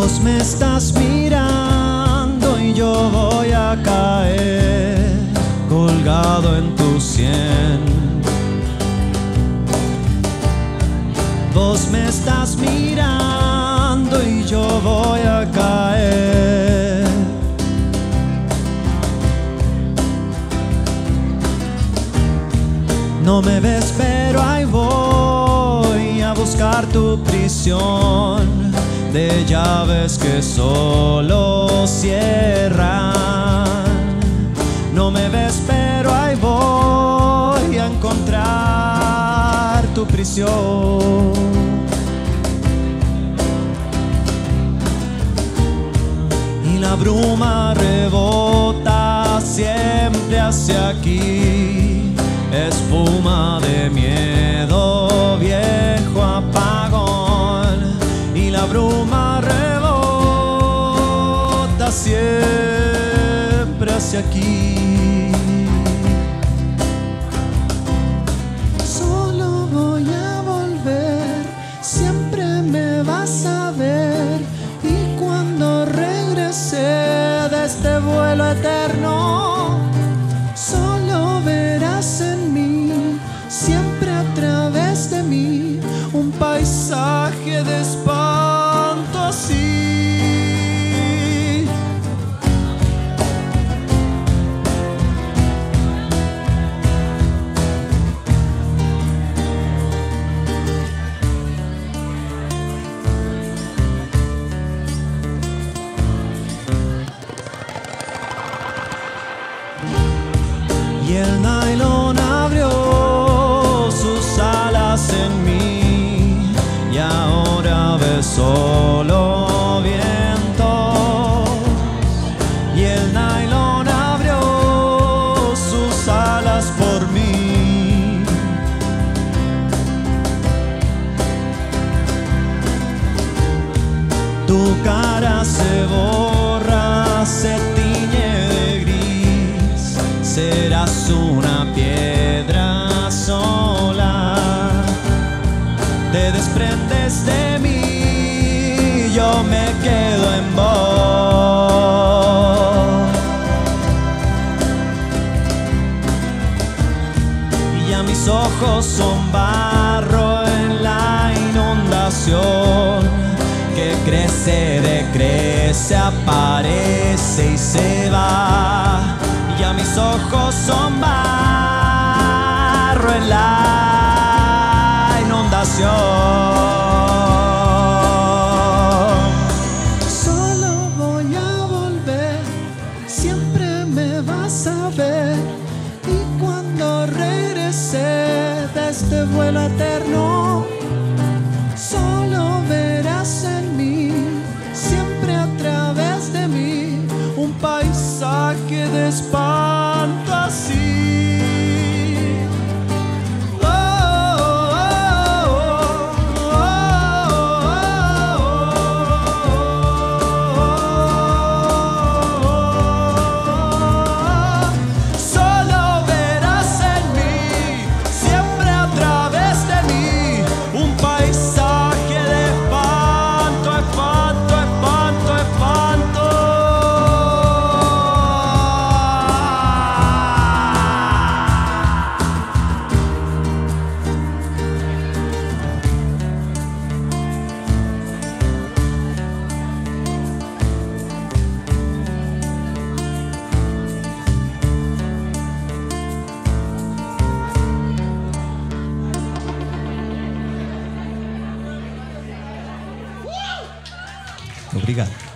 Vos me estás mirando y yo voy a caer colgado en tu sien. Vos me estás mirando y yo voy a caer. No me ves, pero ahí voy a buscar tu prisión de llaves que solo cierran. No me ves, pero ahí voy a encontrar tu prisión. Y la bruma rebota siempre hacia aquí, espuma de miedo, viejo apagón. Y la bruma rebota siempre hacia aquí. Solo voy a volver, siempre me vas a ver. Y cuando regrese de este vuelo eterno, solo verás en mí, siempre a través de mí, un paisaje de espanto así. Y el nylon abrió sus alas en mí y ahora ve solo vientos. Y el nylon abrió sus alas por mí. Tu cara se borra, se tiñe de gris, serás una piedra sola. Te desprendes de mí, yo me quedo en vos. Y ya mis ojos son barro en la inundación, que crece, decrece, aparece y se va. Ya mis ojos son barro en la inundación. Solo voy a volver, siempre me vas a ver. Y cuando regrese de este vuelo eterno, solo verás en mí, siempre a través de mí, un paisaje de espanto así. Oh, oh, oh, oh, oh. Solo verás en mí, siempre a través de mí, un paisaje de espanto, espanto, espanto, espanto. Obrigado.